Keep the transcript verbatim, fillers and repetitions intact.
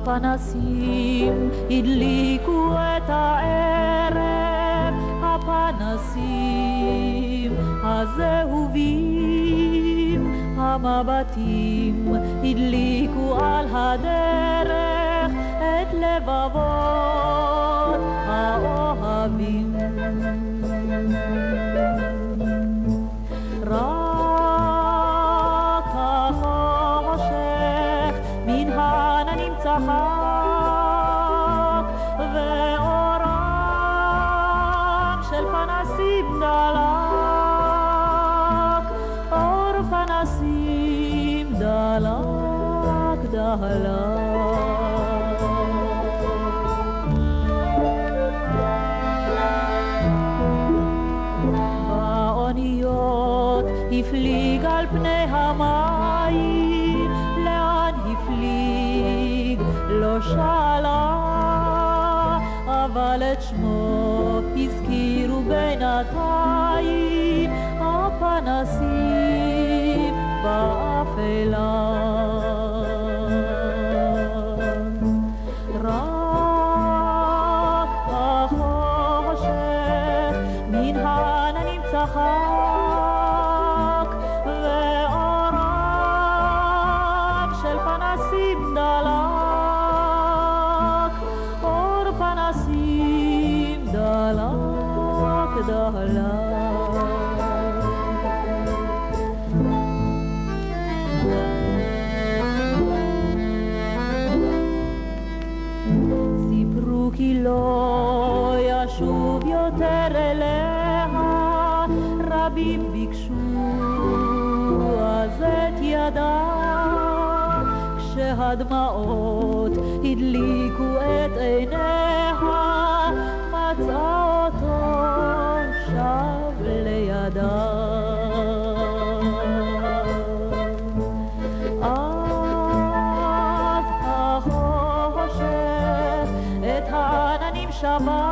הפנסים הדליקו את הערב, הפנסים הזהובים, המבטים הדליקו על הדרך את לבבות האוהבים. רק החושך מן העננים צחק, ואורם של פנסים דלק, אור פנסים דלק דלק. באוניות הפליג על פני המים, לאן הפליג לא שאלה, אבל את שמו הזכירו בינתיים הפנסים באפלה. רק החושך מן העננים צחק, ואורם של פנסים דלק, אור פנסים דלק דלק. סיפרו כי לא ישוב יותר אליה, רבים ביקשו אז את ידה, כשהדמעות הדליקו את עיניה, מצא אותו שב לידה. אז החושך את העננים שבר,